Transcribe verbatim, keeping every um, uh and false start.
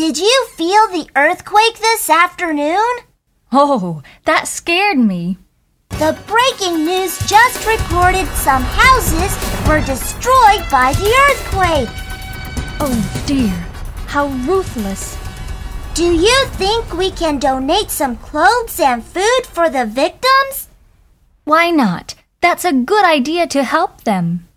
Did you feel the earthquake this afternoon? Oh, that scared me. The breaking news just reported some houses were destroyed by the earthquake. Oh dear, how ruthless. Do you think we can donate some clothes and food for the victims? Why not? That's a good idea to help them.